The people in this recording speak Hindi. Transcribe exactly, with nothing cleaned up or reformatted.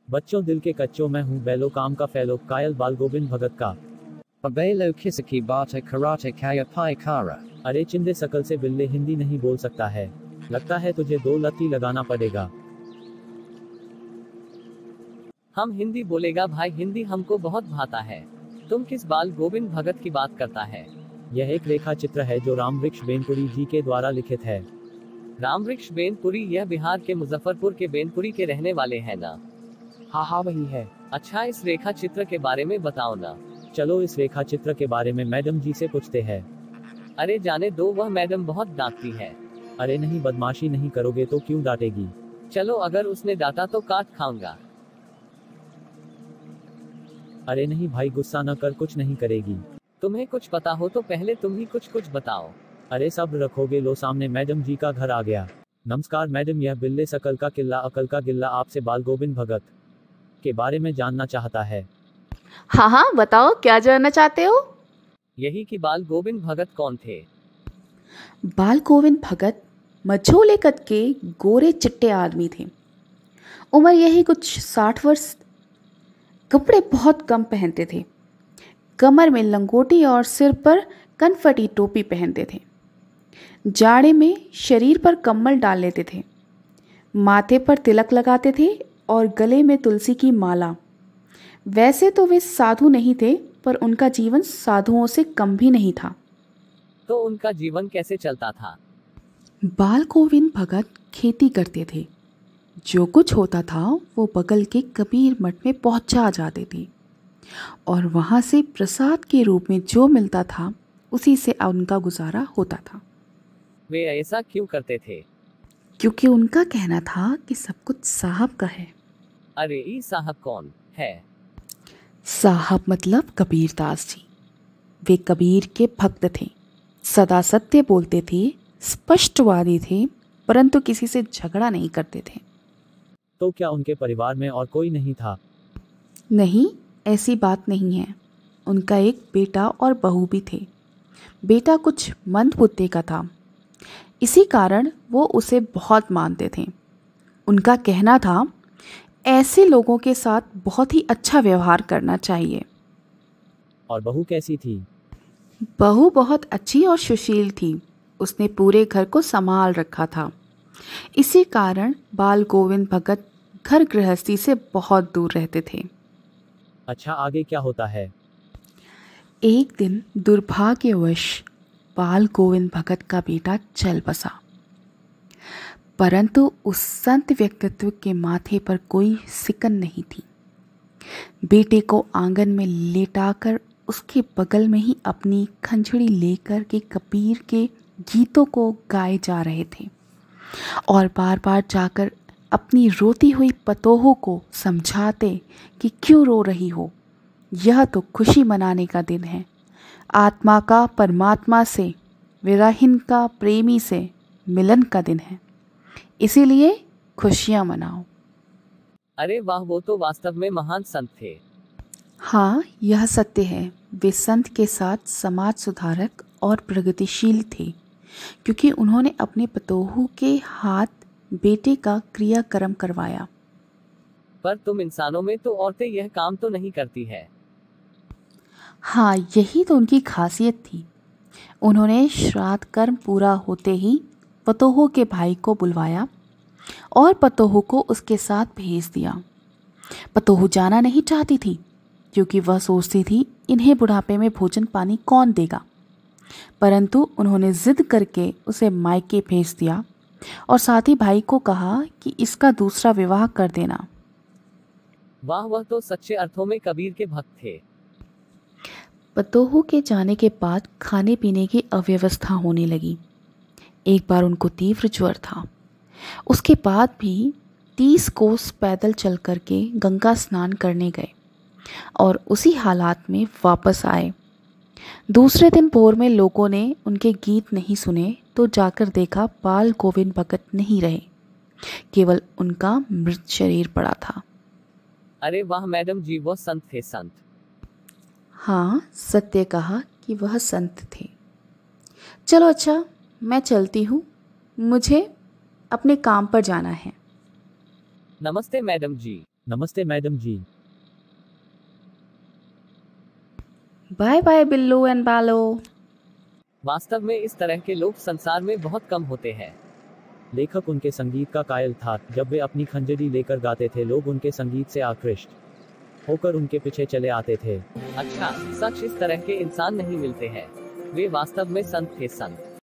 बच्चों दिल के कच्चों, मैं हूँ बैलो काम का फैलो, कायल बाल गोविंद भगत का। Abelo Kisaki Bata Karate Kaya Pai Kara. अरे चिंदे सकल से बिल्ले हिंदी नहीं बोल सकता है, लगता है तुझे दो लत्ती लगाना पड़ेगा। हम हिंदी बोलेगा भाई, हिंदी हमको बहुत भाता है। तुम किस बाल गोविंद भगत की बात करता है? यह एक रेखा चित्र है जो रामवृक्ष बेनपुरी जी के द्वारा लिखित है। रामवृक्ष बेनपुरी, यह बिहार के मुजफ्फरपुर के बेनपुरी के रहने वाले हैं ना? हाँ हाँ वही है। अच्छा, इस रेखा चित्र के बारे में बताओ ना। चलो इस रेखा चित्र के बारे में मैडम जी से पूछते हैं। अरे जाने दो, वह मैडम बहुत डांटती है। अरे नहीं, बदमाशी नहीं करोगे तो क्यों डांटेगी। चलो, अगर उसने डांटा तो काट खाऊंगा। अरे नहीं भाई, गुस्सा न कर, कुछ नहीं करेगी। तुम्हें कुछ पता हो तो पहले तुम ही कुछ कुछ बताओ। अरे सब्र रखोगे, लो सामने मैडम जी का घर आ गया। नमस्कार मैडम, यह बिल्ले सकल का किला अकल का गिल्ला आपसे बाल गोविंद भगत के बारे में जानना चाहता है। हाँ हाँ बताओ, क्या जानना चाहते हो? यही कि बाल गोविंद भगत कौन थे? बाल गोविंद भगत मझोले कद के गोरे चिट्टे आदमी थे। उम्र यही कुछ साठ वर्ष। कपड़े बहुत कम पहनते थे। कमर में लंगोटी और सिर पर कनफटी टोपी पहनते थे। जाड़े में शरीर पर कम्बल डाल लेते थे। माथे पर तिलक लगाते थे और गले में तुलसी की माला। वैसे तो वे साधु नहीं थे, पर उनका जीवन साधुओं से कम भी नहीं था। तो उनका जीवन कैसे चलता था? बाल गोविंद भगत खेती करते थे। जो कुछ होता था वो बगल के कबीर मठ में पहुंचा जाते थे और वहां से प्रसाद के रूप में जो मिलता था उसी से उनका गुजारा होता था। वे ऐसा क्यों करते थे? क्योंकि उनका कहना था कि सब कुछ साहब का है। अरे ई साहब कौन है? साहब मतलब कबीरदास जी। वे कबीर के भक्त थे, सदा सत्य बोलते थे, स्पष्टवादी थे, परंतु किसी से झगड़ा नहीं करते थे। तो क्या उनके परिवार में और कोई नहीं था? नहीं, ऐसी बात नहीं है। उनका एक बेटा और बहू भी थे। बेटा कुछ मंदबुद्धि का था, इसी कारण वो उसे बहुत मानते थे। उनका कहना था ऐसे लोगों के साथ बहुत ही अच्छा व्यवहार करना चाहिए। और बहू कैसी थी? बहू बहुत अच्छी और सुशील थी। उसने पूरे घर को संभाल रखा था। इसी कारण बाल गोविंद भगत घर गृहस्थी से बहुत दूर रहते थे। अच्छा, आगे क्या होता है? एक दिन दुर्भाग्यवश बाल गोविंद भगत का बेटा चल बसा, परंतु उस संत व्यक्तित्व के माथे पर कोई सिकन नहीं थी। बेटे को आंगन में लेटाकर उसके बगल में ही अपनी खंजड़ी लेकर के कबीर के गीतों को गाए जा रहे थे और बार बार जाकर अपनी रोती हुई पतोहों को समझाते कि क्यों रो रही हो, यह तो खुशी मनाने का दिन है। आत्मा का परमात्मा से, विरहीन का प्रेमी से मिलन का दिन है, इसीलिए खुशियां मनाओ। अरे वाह, वो तो वास्तव में महान संत थे। हाँ, यह सत्य है। वे संत के साथ समाज सुधारक और प्रगतिशील थे, क्योंकि उन्होंने अपने पतोहू के हाथ बेटे का क्रियाक्रम करवाया। पर तुम इंसानों में तो औरतें यह काम तो नहीं करती है। हाँ, यही तो उनकी खासियत थी। उन्होंने श्राद्ध कर्म पूरा होते ही पतोहू के भाई को बुलवाया और पतोहू को उसके साथ भेज दिया। पतोहू जाना नहीं चाहती थी, क्योंकि वह सोचती थी इन्हें बुढ़ापे में भोजन पानी कौन देगा, परंतु उन्होंने जिद करके उसे मायके भेज दिया और साथ ही भाई को कहा कि इसका दूसरा विवाह कर देना। वाह, वह तो सच्चे अर्थों में कबीर के भक्त थे। पतोहू के जाने के बाद खाने पीने की अव्यवस्था होने लगी। एक बार उनको तीव्र ज्वर था। उसके बाद भी तीस कोस पैदल चल करके गंगा स्नान करने गए और उसी हालात में वापस आए। दूसरे दिन भोर में लोगों ने उनके गीत नहीं सुने तो जाकर देखा बाल गोविंद भगत नहीं रहे, केवल उनका मृत शरीर पड़ा था। अरे वाह मैडम जी, वह संत थे, संत। हाँ, सत्य कहा कि वह संत थे। चलो अच्छा, मैं चलती हूँ, मुझे अपने काम पर जाना है। नमस्ते मैडम जी। नमस्ते madam ji. Bye bye Billu and Balo. वास्तव में इस तरह के लोग संसार में बहुत कम होते हैं। लेखक उनके संगीत का कायल था। जब वे अपनी खंजरी लेकर गाते थे, लोग उनके संगीत से आकृष्ट होकर उनके पीछे चले आते थे। अच्छा, सच इस तरह के इंसान नहीं मिलते हैं। वे वास्तव में संत थे, संत।